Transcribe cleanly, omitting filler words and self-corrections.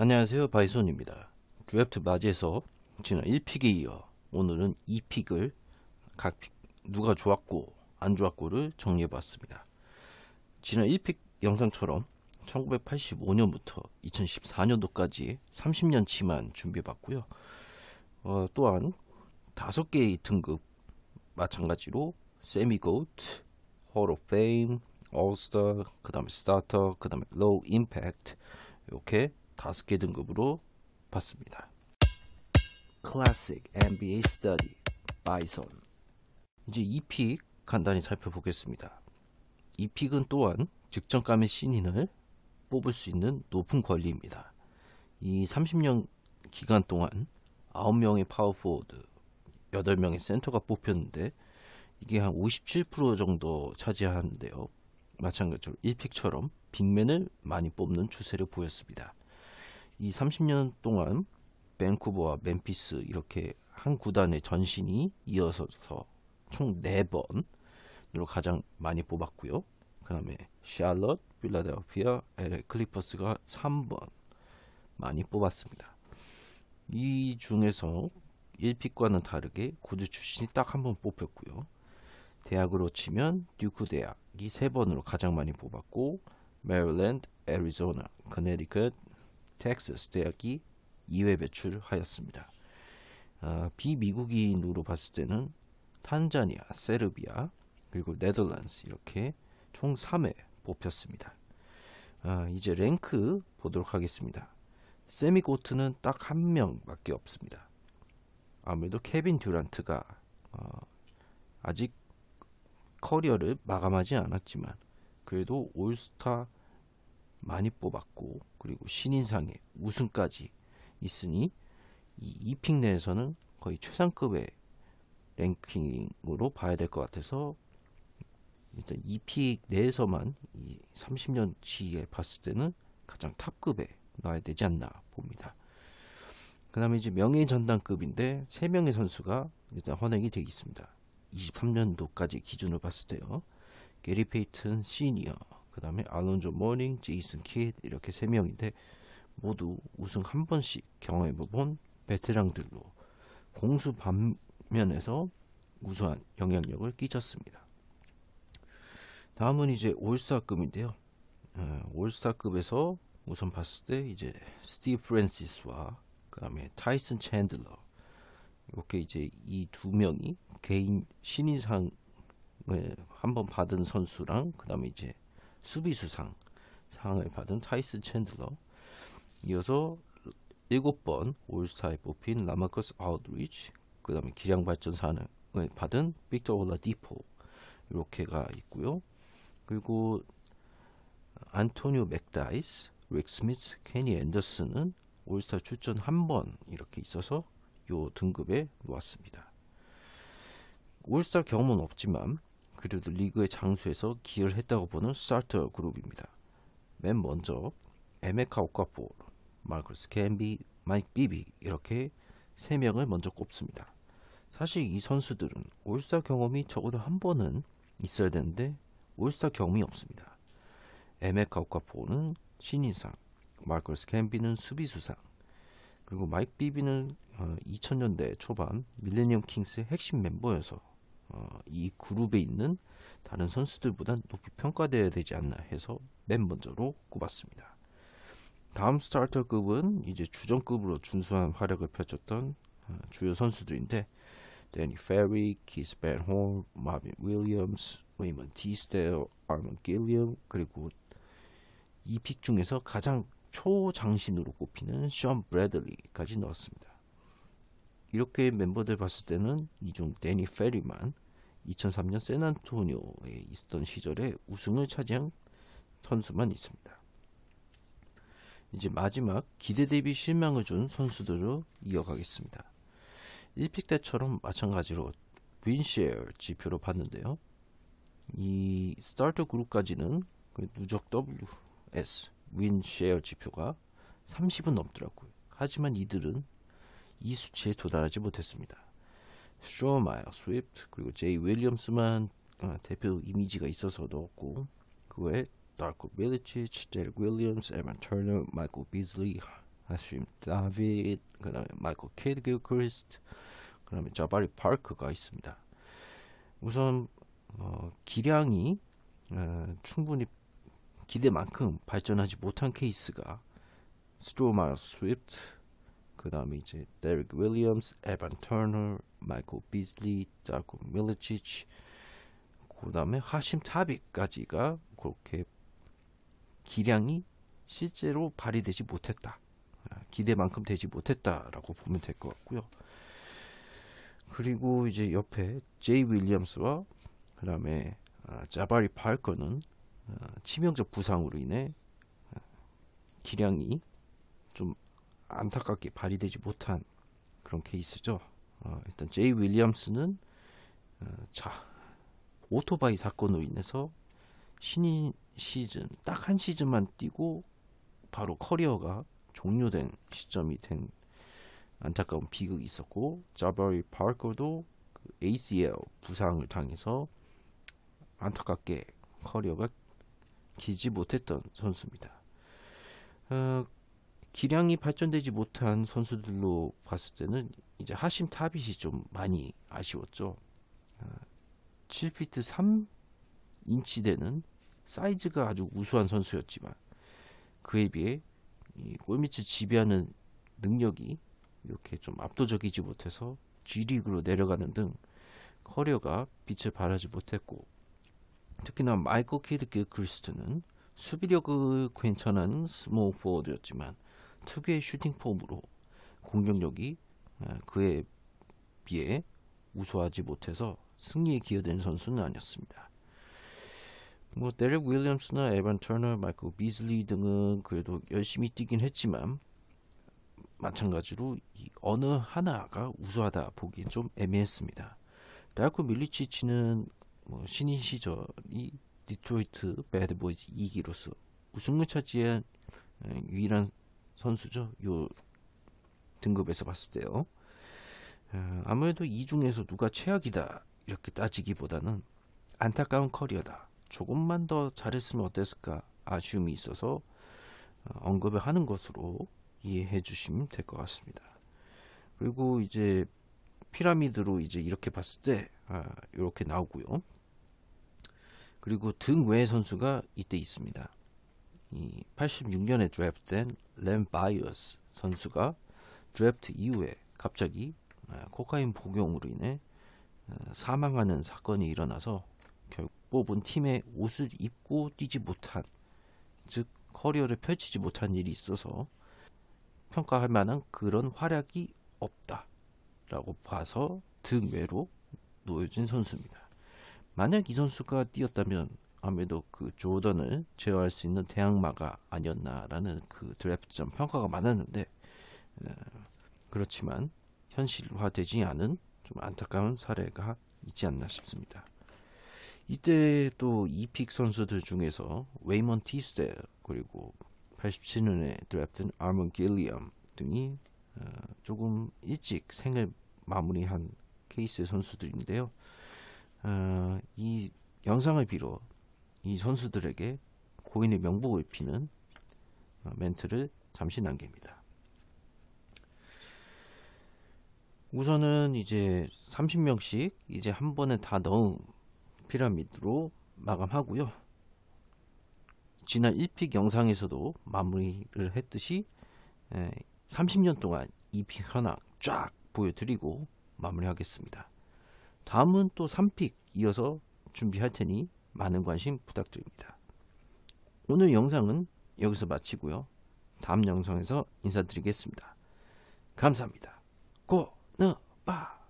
안녕하세요, 바이손입니다. 드래프트 맞이해서 지난 1픽에 이어 오늘은 2픽을 각 픽 누가 좋았고 안 좋았고를 정리해봤습니다. 지난 1픽 영상처럼 1985년부터 2014년도까지 30년치만 준비해봤고요. 또한 5개의 등급 마찬가지로 세미고트, 홀 오브 페임, 올스타, 그 다음에 스타터, 그 다음에 로우 임팩트 이렇게 5개 등급으로 봤습니다. 클래식 NBA 스터디 바이손. 이제 2픽 간단히 살펴보겠습니다. 2픽은 또한 득점감의 신인을 뽑을 수 있는 높은 권리입니다. 이 30년 기간 동안 9명의 파워포워드, 8명의 센터가 뽑혔는데 이게 한 57% 정도 차지하는데요. 마찬가지로 1픽처럼 빅맨을 많이 뽑는 추세를 보였습니다. 이 30년 동안 밴쿠버와 멤피스 이렇게 한 구단의 전신이 이어서서 총 4번으로 가장 많이 뽑았고요. 그 다음에 샬럿, 필라델피아, LA 클리퍼스가 3번 많이 뽑았습니다. 이 중에서 1픽과는 다르게 고주 출신이 딱 한 번 뽑혔고요. 대학으로 치면 듀크 대학이 3번으로 가장 많이 뽑았고 메릴랜드, 애리조나, 커네디컷, 텍사스 대학이 2회 배출하였습니다. 비미국인으로 봤을 때는 탄자니아, 세르비아, 그리고 네덜란드 이렇게 총 3회 뽑혔습니다. 이제 랭크 보도록 하겠습니다. 세미고트는 딱 1명밖에 없습니다. 아무래도 케빈 듀란트가 아직 커리어를 마감하지 않았지만 그래도 올스타 많이 뽑았고 그리고 신인상의 우승까지 있으니 이 2픽 내에서는 거의 최상급의 랭킹으로 봐야 될 것 같아서 일단 2픽 내에서만 이 30년치에 봤을 때는 가장 탑급에 놔야 되지 않나 봅니다. 그 다음에 이제 명예의 전당급인데 3명의 선수가 일단 헌액이 되어 있습니다. 23년도까지 기준을 봤을 때요. 게리 페이튼 시니어, 그 다음에 알론조 모닝, 제이슨 키드 이렇게 3명인데 모두 우승 한 번씩 경험해본 베테랑들로 공수 반면에서 우수한 영향력을 끼쳤습니다. 다음은 이제 올스타급인데요. 올스타급에서 우선 봤을 때 이제 스티브 프랜시스와 그 다음에 타이슨 챈들러 이렇게 이제 이 2명이 개인 신인상을 한번 받은 선수랑 그 다음에 이제 수비수상 상을 받은 타이슨 챈들러, 이어서 7번 올스타에 뽑힌 라마커스 아웃리치, 그 다음에 기량발전상을 받은 빅터 올라디포 이렇게가 있고요. 그리고 안토니오 맥다이스, 릭 스미스, 케니 앤더슨은 올스타 출전 한 번 이렇게 있어서 요 등급에 놓았습니다. 올스타 경험은 없지만 그래도 리그의 장수에서 기여를 했다고 보는 스타터 그룹입니다. 맨 먼저 에메카 오카포, 마르커스 캠비, 마이크 비비 이렇게 3명을 먼저 꼽습니다. 사실 이 선수들은 올스타 경험이 적어도 한 번은 있어야 되는데 올스타 경험이 없습니다. 에메카 오카포는 신인상, 마르커스 캠비는 수비수상, 그리고 마이크 비비는 2000년대 초반 밀레니엄 킹스의 핵심 멤버여서 이 그룹에 있는 다른 선수들보다 높이 평가되어야 되지 않나 해서 맨 먼저로 꼽았습니다. 다음 스타터급은 이제 주전급으로 준수한 활약을 펼쳤던 주요 선수들인데 데니 페리, 키스 벤홀, 마빈 윌리엄스, 웨이먼 티스텔, 아먼 길리엄, 그리고 이 픽 중에서 가장 초장신으로 꼽히는 션 브래들리까지 넣었습니다. 이렇게 멤버들 봤을 때는 이중 데니 페리만 2003년 샌안토니오에 있었던 시절에 우승을 차지한 선수만 있습니다. 이제 마지막 기대 대비 실망을 준 선수들로 이어가겠습니다. 1픽 때처럼 마찬가지로 윈쉐어 지표로 봤는데요. 이 스타터 그룹까지는 누적 WS 윈쉐어 지표가 30은 넘더라고요. 하지만 이들은 이 수치에 도달하지 못했습니다. 스트로마일, 스위프트, 그리고 제이 윌리엄스만 대표 이미지가 있어서 넣었고 그 외에 다르코 밀리치치, 데릭 윌리엄스, 에반 터너, 마이클 비즐리, 하심 다비드, 그 다음에 마이클 키드 길크리스트, 그 다음에 자바리 파커가 있습니다. 우선 기량이 충분히 기대만큼 발전하지 못한 케이스가 스트로마 스위프트, 그 다음에 이제 데릭 윌리엄스, 에반 터너, 마이클 비즐리, 다코 밀리치치, 그 다음에 하심 타비까지가 그렇게 기량이 실제로 발휘되지 못했다, 기대만큼 되지 못했다라고 보면 될 것 같고요. 그리고 이제 옆에 제이 윌리엄스와 그 다음에 자바리 파커는 치명적 부상으로 인해 기량이 좀 안타깝게 발휘되지 못한 그런 케이스죠. 일단 제이 윌리엄스는 오토바이 사건으로 인해서 신인 시즌 딱 한 시즌만 뛰고 바로 커리어가 종료된 시점이 된 안타까운 비극이 있었고, 자바리 파커도 그 ACL 부상을 당해서 안타깝게 커리어가 길지 못했던 선수입니다. 기량이 발전되지 못한 선수들로 봤을 때는 이제 하심 타빗이 좀 많이 아쉬웠죠. 7피트 3인치 되는 사이즈가 아주 우수한 선수였지만 그에 비해 이 골밑을 지배하는 능력이 이렇게 좀 압도적이지 못해서 G리그로 내려가는 등 커리어가 빛을 발하지 못했고, 특히나 마이클 키드 길크리스트는 수비력은 괜찮은 스몰 포워드였지만 특유의 슈팅 폼으로 공격력이 그에 비해 우수하지 못해서 승리에 기여된 선수는 아니었습니다. 데릭 윌리엄스나 에반 터너, 마이클 비즐리 등은 그래도 열심히 뛰긴 했지만 마찬가지로 이 어느 하나가 우수하다 보기엔 좀 애매했습니다. 다코 밀리치치는 신인 시절이 디트로이트 배드보이즈 2기로서 우승을 차지한 유일한 선수죠. 요 등급에서 봤을 때요. 아무래도 이 중에서 누가 최악이다 이렇게 따지기보다는 안타까운 커리어다, 조금만 더 잘했으면 어땠을까 아쉬움이 있어서 언급을 하는 것으로 이해해 주시면 될 것 같습니다. 그리고 이제 피라미드로 이제 이렇게 봤을 때 이렇게 나오고요. 그리고 등 외의 선수가 이때 있습니다. 이 86년에 드래프트된 램 바이어스 선수가 드래프트 이후에 갑자기 코카인 복용으로 인해 사망하는 사건이 일어나서 결국 뽑은 팀의 옷을 입고 뛰지 못한, 즉 커리어를 펼치지 못한 일이 있어서 평가할 만한 그런 활약이 없다라고 봐서 등외로 놓여진 선수입니다. 만약 이 선수가 뛰었다면 아무래도 그 조던을 제어할 수 있는 대항마가 아니었나라는 그 드래프트전 평가가 많았는데, 그렇지만 현실화되지 않은 좀 안타까운 사례가 있지 않나 싶습니다. 이때 또 2픽 선수들 중에서 웨이먼 티스델, 그리고 87년에 드래프트된 아먼 길리엄 등이 조금 일찍 생을 마무리한 케이스의 선수들인데요. 이 영상을 빌어 이 선수들에게 고인의 명복을 비는 멘트를 잠시 남깁니다. 우선은 이제 30명씩 이제 한 번에 다 넣은 피라미드로 마감하고요. 지난 1픽 영상에서도 마무리를 했듯이 30년 동안 2픽 현황 쫙 보여드리고 마무리하겠습니다. 다음은 또 3픽 이어서 준비할 테니 많은 관심 부탁드립니다. 오늘 영상은 여기서 마치고요. 다음 영상에서 인사드리겠습니다. 감사합니다. 고느바